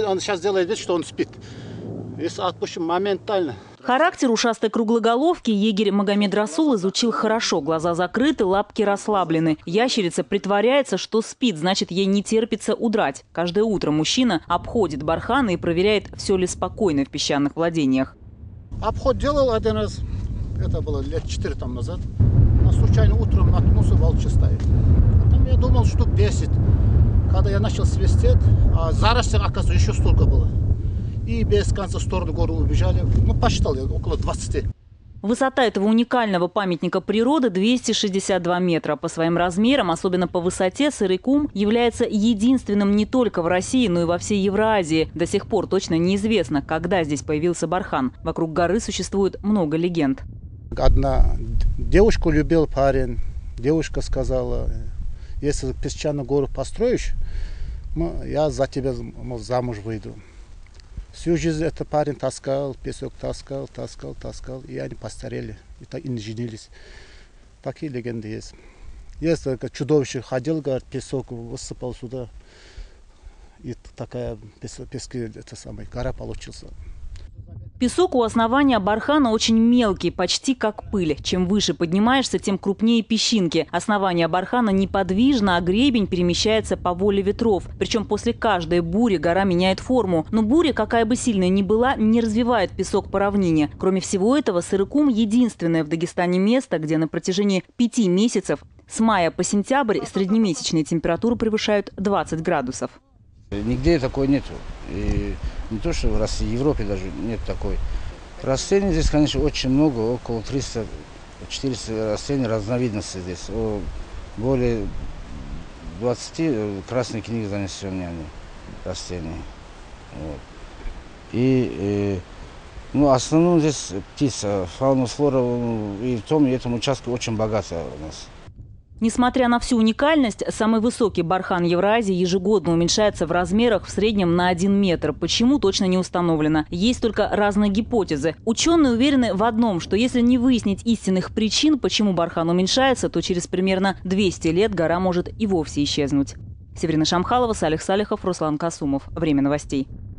Он сейчас делает вид, что он спит. Если отпущим моментально. Характер ушастой круглоголовки егерь Магомед Расул изучил хорошо. Глаза закрыты, лапки расслаблены. Ящерица притворяется, что спит, значит, ей не терпится удрать. Каждое утро мужчина обходит бархана и проверяет, все ли спокойно в песчаных владениях. Обход делал один раз. Это было лет 4 назад. А случайно утром наткнулся, волчья стоит. А там я думал, штук 10. Когда я начал свистеть, а зарослей, оказывается, еще столько было. И без конца в сторону горы убежали. Посчитал я, около 20. Высота этого уникального памятника природы 262 метра. По своим размерам, особенно по высоте, Сырыкум является единственным не только в России, но и во всей Евразии. До сих пор точно неизвестно, когда здесь появился бархан. Вокруг горы существует много легенд. Одна девушку любил парень. Девушка сказала, если песчаную гору построишь, я за тебя замуж выйду. Всю жизнь этот парень таскал, песок таскал. И они постарели, и не женились. Такие легенды есть. Есть чудовище ходил, говорит, песок высыпал сюда. И такая гора получился. Песок у основания бархана очень мелкий, почти как пыль. Чем выше поднимаешься, тем крупнее песчинки. Основание бархана неподвижно, а гребень перемещается по воле ветров. Причем после каждой бури гора меняет форму. Но буря, какая бы сильная ни была, не развивает песок по равнине. Кроме всего этого, Сырыкум – единственное в Дагестане место, где на протяжении 5 месяцев с мая по сентябрь среднемесячные температуры превышают 20 градусов. Нигде такой нету. И не то, что в России, в Европе даже нет такой. Растений здесь, конечно, очень много, около 300-400 растений, разновидностей здесь. Более 20 красной книги занесенные растения. Вот. И основном здесь птица, фауна, флора, и в том и этом участке очень богатая у нас. Несмотря на всю уникальность, самый высокий бархан Евразии ежегодно уменьшается в размерах в среднем на 1 метр. Почему, точно не установлено. Есть только разные гипотезы. Ученые уверены в одном, что если не выяснить истинных причин, почему бархан уменьшается, то через примерно 200 лет гора может и вовсе исчезнуть. Северина Шамхалова, Салих Салихов, Руслан Касумов. Время новостей.